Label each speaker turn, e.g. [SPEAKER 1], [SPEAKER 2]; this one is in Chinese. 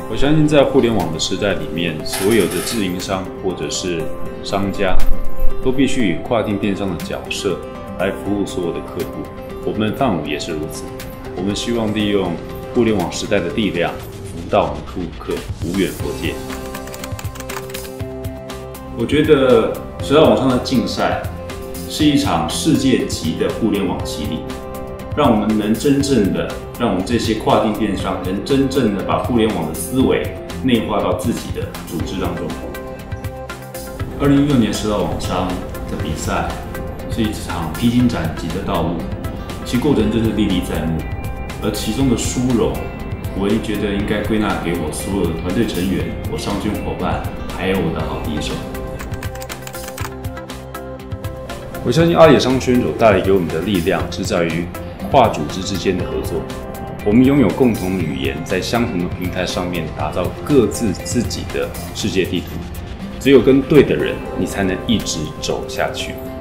[SPEAKER 1] 我相信在互联网的时代里面，所有的自营商或者是商家，都必须以跨境电商的角色来服务所有的客户。我们泛武也是如此，我们希望利用互联网时代的力量，服务到我们顾客无远弗届。我觉得时代网上的竞赛是一场世界级的互联网洗礼。让我们能真正的，让我们这些跨境电商能真正的把互联网的思维内化到自己的组织当中。2016年时代网商的比赛是一场披荆斩棘的道路，其过程真是历历在目，而其中的殊荣，我也觉得应该归纳给我所有的团队成员、我商圈伙伴，还有我的好敌手。我相信阿里商圈所带来给我们的力量是在于跨组织之间的合作，我们拥有共同语言，在相同的平台上面打造各自自己的世界地图。只有跟对的人，你才能一直走下去。